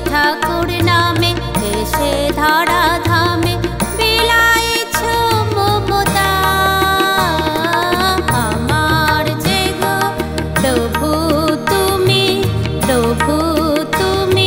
ঠাকুর নামে এসে ধরা ধামে বিলাইছ মমতা। আমার যে গো প্রভু তুমি, প্রভু তুমি।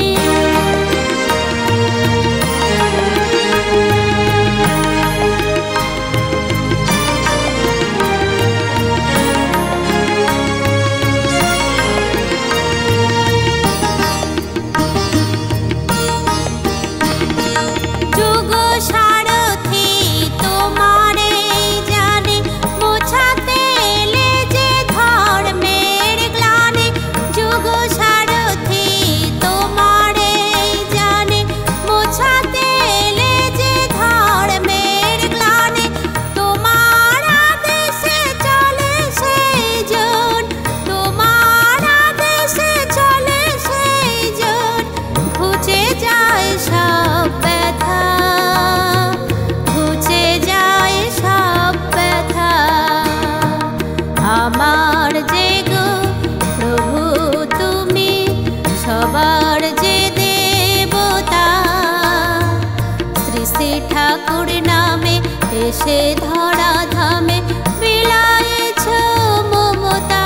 আমার যে গো প্রভু তুমি, সবার যে দেবতা। শ্রী শ্রী ঠাকুর নামে এসে ধরা ধামে বিলাইছ মমতা।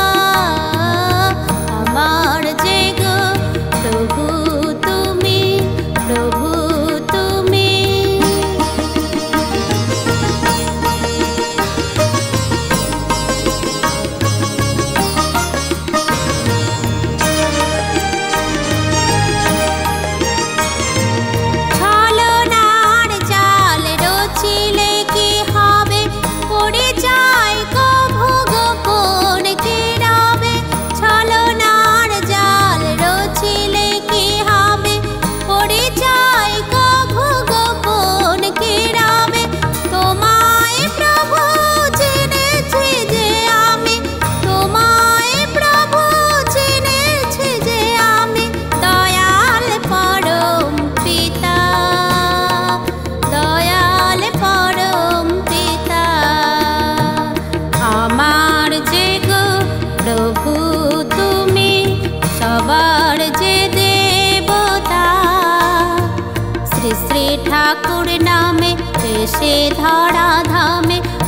আমার যে গো প্রভু তুমি, প্রভু তুমি। ঠাকুর নামে এসে ধরা ধামে